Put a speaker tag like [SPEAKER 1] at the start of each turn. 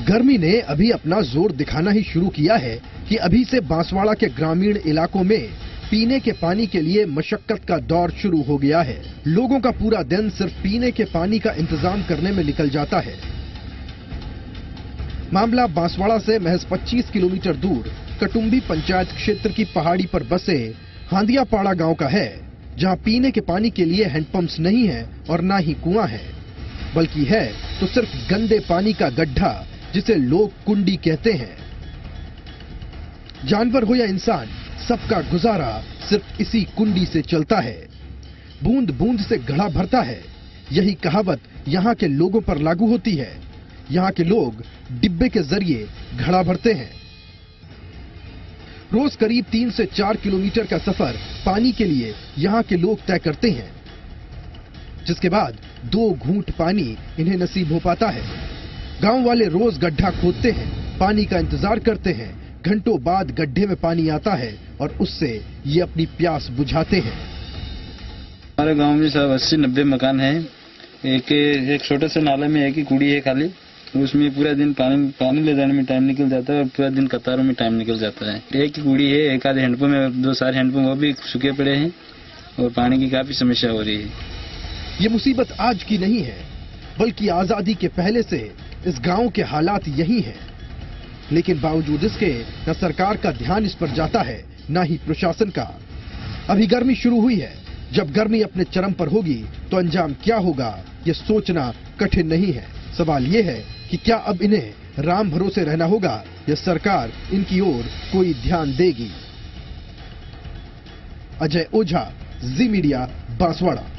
[SPEAKER 1] गर्मी ने अभी अपना जोर दिखाना ही शुरू किया है कि अभी से बांसवाड़ा के ग्रामीण इलाकों में पीने के पानी के लिए मशक्कत का दौर शुरू हो गया है। लोगों का पूरा दिन सिर्फ पीने के पानी का इंतजाम करने में निकल जाता है। मामला बांसवाड़ा से महज 25 किलोमीटर दूर कटुम्बी पंचायत क्षेत्र की पहाड़ी पर बसे हांदियापाड़ा गांव का है, जहां पीने के पानी के लिए हैंडपंप्स नहीं है और ना ही कुआं है, बल्कि है तो सिर्फ गंदे पानी का गड्ढा, जिसे लोग कुंडी कहते हैं। जानवर हो या इंसान, सबका गुजारा सिर्फ इसी कुंडी से चलता है। बूंद बूंद से घड़ा भरता है, यही कहावत यहाँ के लोगों पर लागू होती है। यहाँ के लोग डिब्बे के जरिए घड़ा भरते हैं। रोज करीब 3 से 4 किलोमीटर का सफर पानी के लिए यहाँ के लोग तय करते हैं, जिसके बाद 2 घूंट पानी इन्हें नसीब हो पाता है। गांव वाले रोज गड्ढा खोदते हैं, पानी का इंतजार करते हैं। घंटों बाद गड्ढे में पानी आता है और उससे ये अपनी प्यास बुझाते हैं।
[SPEAKER 2] हमारे गांव में सब 80-90 मकान हैं। एक छोटे से नाले में एक ही कुड़ी है खाली, उसमें पूरा दिन पानी ले जाने में टाइम निकल जाता है और पूरा दिन कतारों में टाइम निकल जाता है। एक ही कुड़ी है, एक आधे हैंडपंप में 2 सारे हैंडपंप वो भी सूखे पड़े हैं और पानी की काफी समस्या हो रही है।
[SPEAKER 1] ये मुसीबत आज की नहीं है, बल्कि आजादी के पहले से इस गांव के हालात यही हैं। लेकिन बावजूद इसके न सरकार का ध्यान इस पर जाता है, न ही प्रशासन का। अभी गर्मी शुरू हुई है, जब गर्मी अपने चरम पर होगी तो अंजाम क्या होगा, ये सोचना कठिन नहीं है। सवाल ये है कि क्या अब इन्हें राम भरोसे रहना होगा या सरकार इनकी ओर कोई ध्यान देगी। Ajay Ojha, Zee media, Banswara.